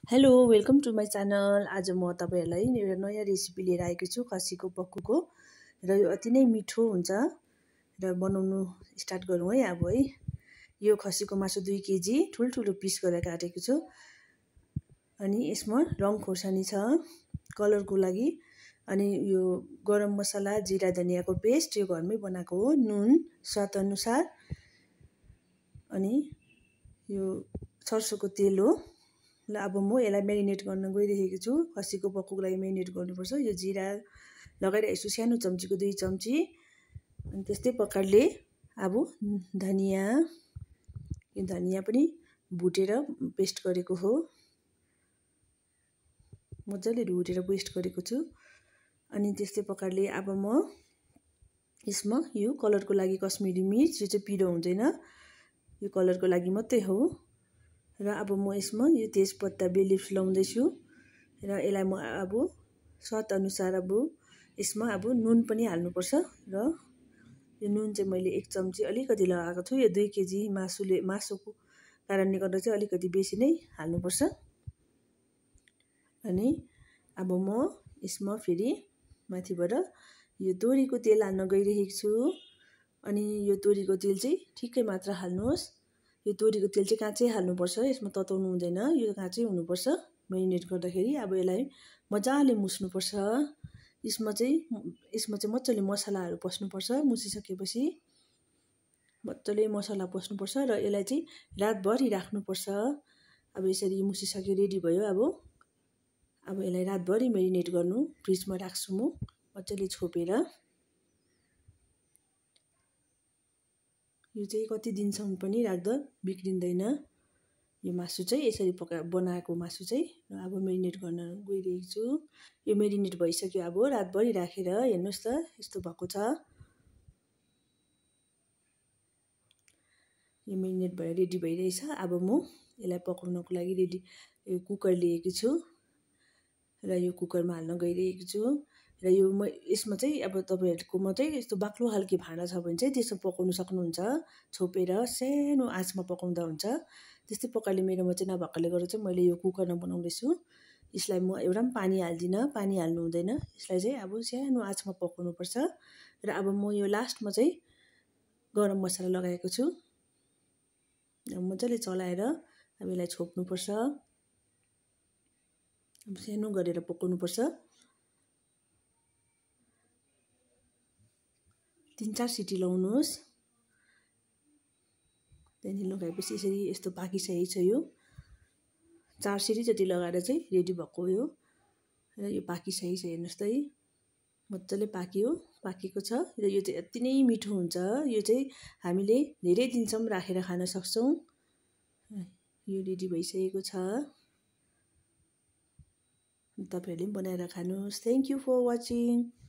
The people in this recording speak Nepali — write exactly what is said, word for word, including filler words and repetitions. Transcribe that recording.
Hello welcome to my channel. आज म तपाईहरुलाई एउटा नयाँ रेसिपी लिएर आएको छु खसीको पक्कुको र यो अति नै मिठो हुन्छ र बनाउनु स्टार्ट गरौँ है। अब है यो खसीको मासु दुई केजी ठुल्ठुलो पिस गरेर काटेको छु अनि यसमा रङ खोर्सानी छ कलरको लागि अनि यो गरम मसला जिरा धनियाको पेस्ट यो घरमै बनाएको हो, नुन स्वाद अनुसार अनि यो सर्सोको तेल हो। ल अब म यसलाई मेरिनेट गर्न गइरहेको छु। खसीको पक्कुको लागि मेरिनेट गर्नुपर्छ। यो जिरा लगाइरहेको छु सानो चम्चीको दुई चम्ची अनि त्यस्तै प्रकारले अब धनिया यो धनिया पनि भुटेर पेस्ट गरेको हो, मजाले भुटेर पेस्ट गरेको छु। अनि त्यस्तै प्रकारले अब म यसमा यो कलरको लागि कश्मिरी मिर्च यो चाहिँ पिरो हुँदैन, यो कलरको लागि मात्रै हो। र अब म यसमा यो तेजपत्ता बे लिफ्स लाउँदैछु र यसलाई म अब स्वाद अनुसार अब यसमा अब नुन पनि हाल्नुपर्छ र यो नुन चाहिँ मैले एक चम्ची अलिकति लगाएको छु। यो दुई केजी मासुले मासुको कारणले गर्दा चाहिँ अलिकति बेसी नै हाल्नुपर्छ। अनि अब म यसमा फेरि माथिबाट यो तोरीको तेल हाल्न गइरहेको छु अनि यो तोरीको तेल चाहिँ ठिकै मात्रा हाल्नुहोस्। यो तोरीको तेल चाहिँ काँचै हाल्नुपर्छ, यसमा तताउनु हुँदैन, यो काँचै हुनुपर्छ मेरिनेट गर्दाखेरि। अब यसलाई मजाले मुस्नुपर्छ। यसमा चाहिँ यसमा चाहिँ मजाले मसलाहरू पस्नुपर्छ। मुसिसकेपछि मजाले मसला पस्नुपर्छ र यसलाई चाहिँ रातभरि राख्नुपर्छ। अब यसरी मुसिसक्यो रेडी भयो। अब अब यसलाई रातभरि मेरिनेट गर्नु फ्रिजमा राख्छु म मजाले छोपेर। यो चाहिँ कति दिनसम्म पनि राख्दा बिग्रिँदैन यो मासु चाहिँ, यसरी पका बनाएको मासु चाहिँ। र अब मेरिनेट गर्न गइरहेको छु। यो मेरिनेट भइसक्यो। अब रातभरि राखेर हेर्नुहोस् त यस्तो भएको छ। यो मेरिनेट भएर रेडी भइरहेछ। अब म यसलाई पकाउनको लागि रेडी यो कुकर लिएको छु र यो कुकरमा हाल्न गइरहेको छु। र यो म यसमा चाहिँ अब तपाईहरुकोमा चाहिँ यस्तो बाक्लो खालको भाँडा छ भने चाहिँ त्यसमा पकाउन सक्नुहुन्छ, छोपेर सानो आँचमा पकाउँदा हुन्छ। त्यस्तै प्रकारले मेरोमा चाहिँ नभएकोले गर्दा चाहिँ मैले यो कुकरमा बनाउँदैछु। यसलाई म एउटा पनि पानी हाल्दिनँ, पानी हाल्नु हुँदैन। यसलाई चाहिँ अब सानो आँचमा पकाउनुपर्छ। र अब म यो लास्टमा चाहिँ गरम मसला लगाएको छु। मजाले चलाएर अब यसलाई छोप्नुपर्छ। अब सानो गरेर पकाउनुपर्छ। तीन चार सिटी लाउनुहोस्। त्यहाँदेखि लगाएपछि यसरी यस्तो पाकिसकेको छ। यो चार सिटी जति लगाएर चाहिँ रेडी भएको हो यो। र यो पाकिसकेको छ हेर्नुहोस् त है, मजाले पाक्यो पाकेको छ। र यो चाहिँ अति नै मिठो हुन्छ। यो चाहिँ हामीले धेरै दिनसम्म राखेर खान सक्छौँ। यो रेडी भइसकेको छ। तपाईहरुले पनि बनाएर खानुहोस्। Thank you for watching.